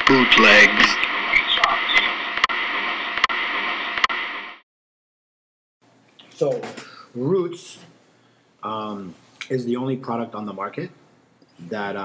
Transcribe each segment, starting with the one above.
Bootlegs. So, Roots is the only product on the market that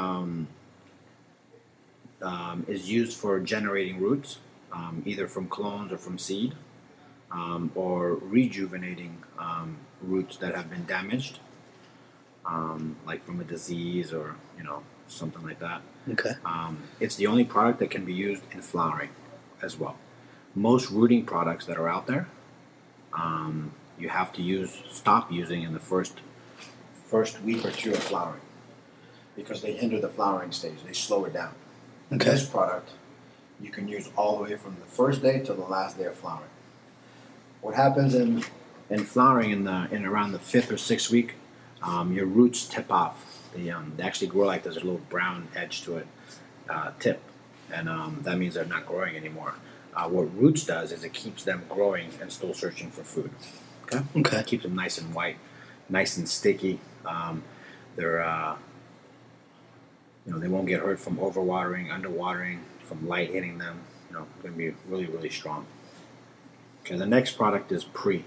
is used for generating roots, either from clones or from seed, or rejuvenating roots that have been damaged, like from a disease or something like that. Okay. It's the only product that can be used in flowering as well. Most rooting products that are out there, you have to stop using in the first week or two of flowering because they hinder the flowering stage. They slow it down. Okay. This product you can use all the way from the first day to the last day of flowering. What happens in flowering in around the 5th or 6th week, your roots tip off. They actually grow like there's a little brown edge to it, tip, and that means they're not growing anymore. What Roots does is it keeps them growing and still searching for food. Okay. It keeps them nice and white, nice and sticky. They're they won't get hurt from overwatering, underwatering, from light hitting them. They're going to be really, really strong. Okay. The next product is Pre.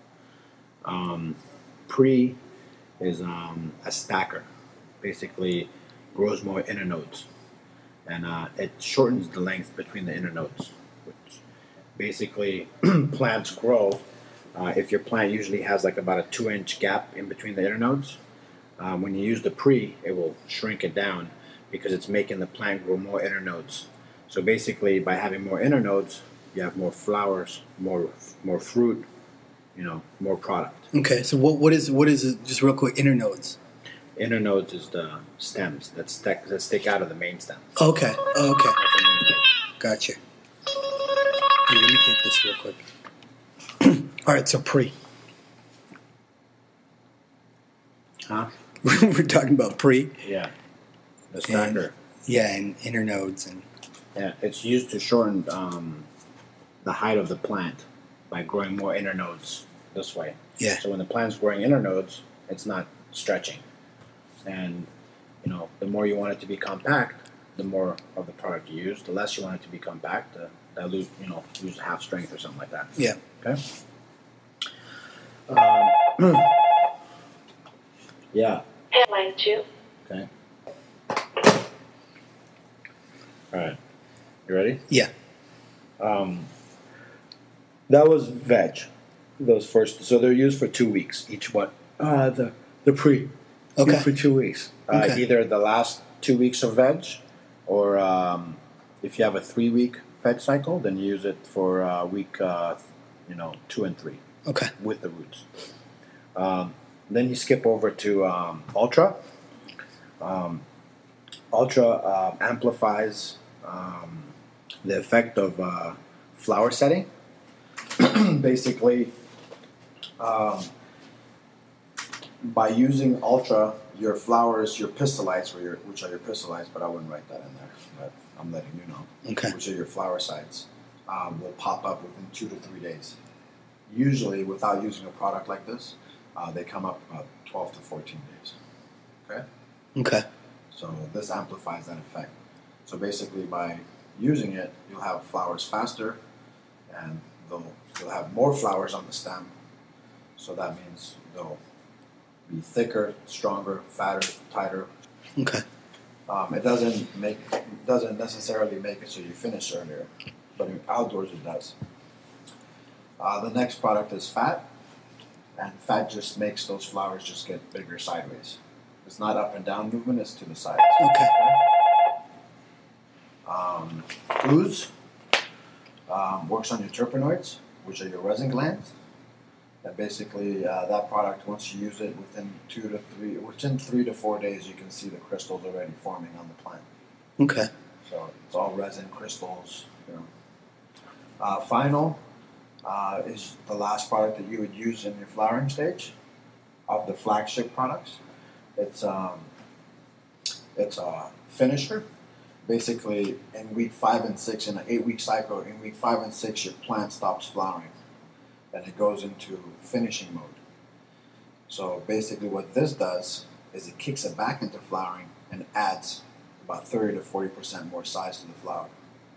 Pre is a stacker. Basically, grows more inner nodes, and it shortens the length between the inner nodes, which basically plants grow. If your plant usually has like about a 2-inch gap in between the inner nodes, when you use the Pre, it will shrink it down because it's making the plant grow more inner nodes. So basically, by having more inner nodes, you have more flowers, more fruit, more product. Okay. So what is it, just real quick, inner nodes? Inner nodes is the stems that stick out of the main stem. Okay. Okay. Gotcha. Here, let me get this real quick. All right. So Pre. Huh? We're talking about Pre. Yeah. The stacker. And inner nodes and. Yeah, it's used to shorten the height of the plant by growing more inner nodes this way. Yeah. So when the plant's growing inner nodes, it's not stretching. And, the more you want it to be compact, the more of the product you use. The less you want it to be compact, dilute, use half strength or something like that. Yeah. Okay? Yeah. Headline 2. Okay. All right. You ready? Yeah. That was veg. Those first, so they're used for 2 weeks each one. The Pre. Okay. Used for 2 weeks. Okay. Either the last 2 weeks of veg, or if you have a 3-week veg cycle, then you use it for week 2 and 3. Okay. With the roots. Then you skip over to Ultra. Ultra amplifies the effect of flower setting. Basically, by using Ultra, your flowers, your pistolites, which are your pistolites, but I wouldn't write that in there, but I'm letting you know. Okay. Which are your flower sites, will pop up within 2 to 3 days. Usually, without using a product like this, they come up about 12 to 14 days. Okay? Okay. So this amplifies that effect. So basically, by using it, you'll have flowers faster, and you'll have more flowers on the stem. So that means they'll be thicker, stronger, fatter, tighter. Okay. It doesn't necessarily make it so you finish earlier, but outdoors it does. The next product is Fat, and Fat just makes those flowers just get bigger sideways. It's not up and down movement; it's to the sides. Okay. Ooze works on your terpenoids, which are your resin glands. And basically, that product, once you use it, within 3 to 4 days, you can see the crystals already forming on the plant. Okay. So it's all resin crystals. Final is the last product that you would use in your flowering stage of the flagship products. It's a finisher. Basically, in week 5 and 6, in an 8-week cycle, in week 5 and 6, your plant stops flowering, and it goes into finishing mode. So basically, what this does is it kicks it back into flowering and adds about 30 to 40% more size to the flower.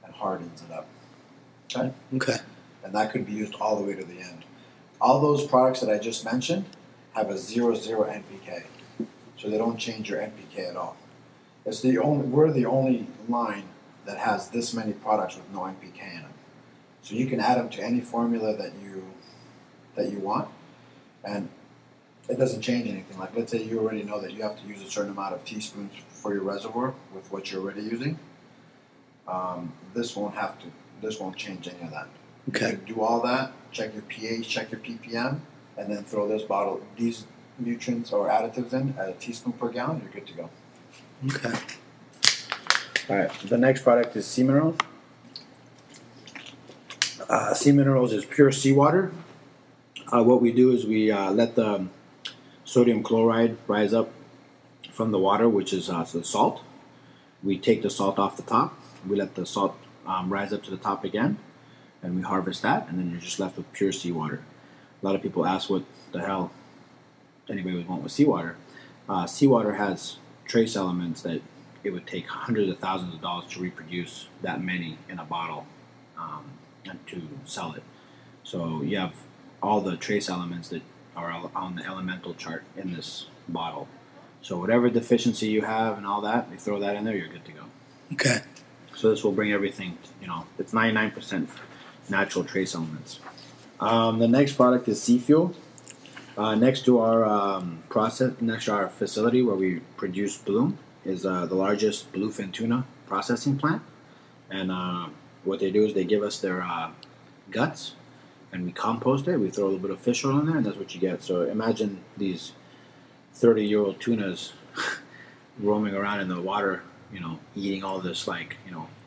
and hardens it up. Okay? Okay. And that could be used all the way to the end. All those products that I just mentioned have a 0.0 NPK. So they don't change your NPK at all. We're the only line that has this many products with no NPK in them. So you can add them to any formula that you want, and it doesn't change anything. Like, let's say you already know that you have to use a certain amount of teaspoons for your reservoir with what you're already using. This won't change any of that. Okay. You can do all that, check your pH, check your ppm, and then throw these nutrients or additives in at a teaspoon per gallon. You're good to go. Okay. All right. The next product is Sea Minerals. Sea Minerals is pure seawater. What we do is we let the sodium chloride rise up from the water, which is the salt. We take the salt off the top. We let the salt rise up to the top again, and we harvest that, and then you're just left with pure seawater. A lot of people ask what the hell anybody would want with seawater. Seawater has trace elements that it would take hundreds of thousands of dollars to reproduce that many in a bottle and to sell it. So you have all the trace elements that are on the elemental chart in this bottle. So whatever deficiency you have and all that, you throw that in there, you're good to go. Okay. So this will bring everything, it's 99% natural trace elements. The next product is Sea Fuel. Next to our facility where we produce Bloom is the largest bluefin tuna processing plant. And what they do is they give us their guts, and we compost it. We throw a little bit of fish oil in there, and that's what you get. So imagine these 30-year-old tunas roaming around in the water, eating all this like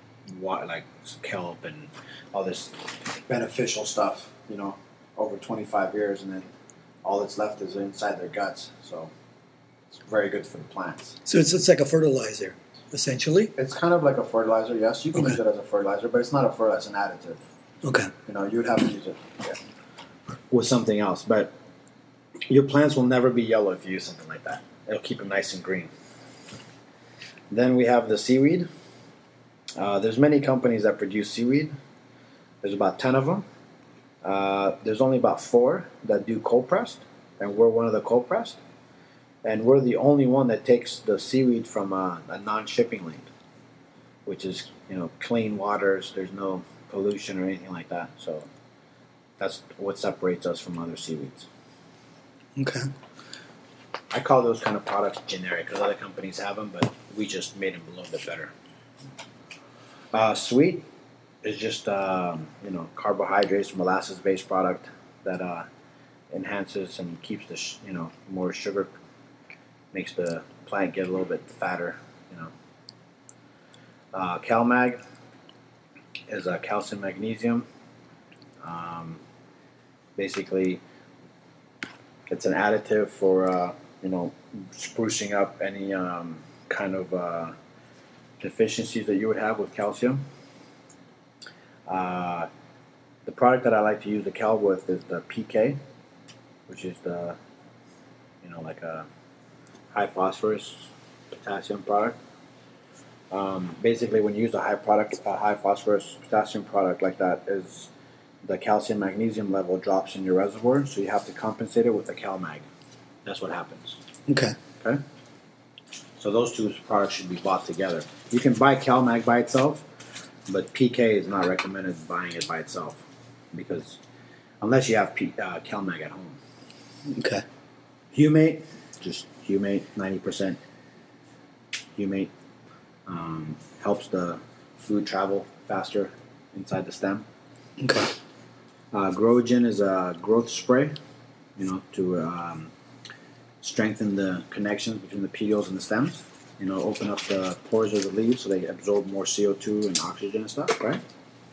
kelp and all this beneficial stuff, over 25 years, and then all that's left is inside their guts. So it's very good for the plants. So it's like a fertilizer, essentially? It's kind of like a fertilizer, yes. You can use it as a fertilizer, but it's not a fertilizer, it's an additive. Okay. You would have to use it with something else. But your plants will never be yellow if you use something like that. It'll keep them nice and green. Then we have the seaweed. There's many companies that produce seaweed. There's about 10 of them. There's only about 4 that do cold pressed, and we're one of the cold pressed. And we're the only one that takes the seaweed from a non-shipping lane, which is clean waters. There's no pollution or anything like that. So that's what separates us from other seaweeds. Okay. I call those kind of products generic because other companies have them, but we just made them a little bit better. Sweet is just carbohydrates, molasses-based product that enhances and keeps the more sugar, makes the plant get a little bit fatter. CalMag is a calcium magnesium. Basically, it's an additive for sprucing up any kind of deficiencies that you would have with calcium. The product that I like to use the cal with is the PK, which is the like a high phosphorus potassium product. Basically, when you use a high phosphorus potassium product like that, is the calcium magnesium level drops in your reservoir, so you have to compensate it with the CalMag. That's what happens. Okay. Okay. So those two products should be bought together. You can buy CalMag by itself, but PK is not recommended buying it by itself, because unless you have CalMag at home. Okay. Humate, just humate, 90% humate. Helps the food travel faster inside the stem. Okay. Growagen is a growth spray, to strengthen the connections between the petioles and the stems. Open up the pores of the leaves so they absorb more CO2 and oxygen and stuff, right?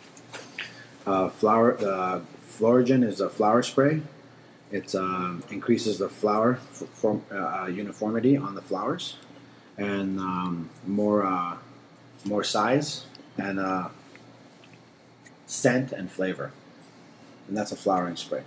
Floragen is a flower spray. It increases the flower uniformity on the flowers, and more size and scent and flavor. And that's a flowering spray.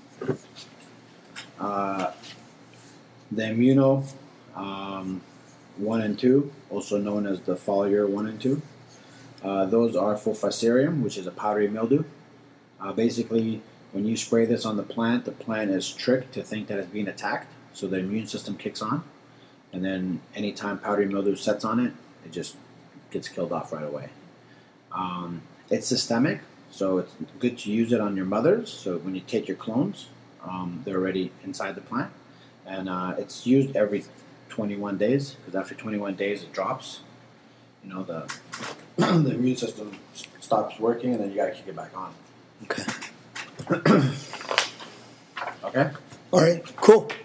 The Imuno 1 and 2, also known as the Foliar 1 and 2. Those are for Fusarium, which is a powdery mildew. Basically, when you spray this on the plant is tricked to think that it's being attacked, so the immune system kicks on, and then anytime powdery mildew sets on it, it just gets killed off right away. It's systemic, so it's good to use it on your mothers. So when you take your clones, they're already inside the plant, and it's used every 21 days, because after 21 days it drops. You know, the the immune system stops working, and then you gotta kick it back on. Okay. Okay. All right. Cool.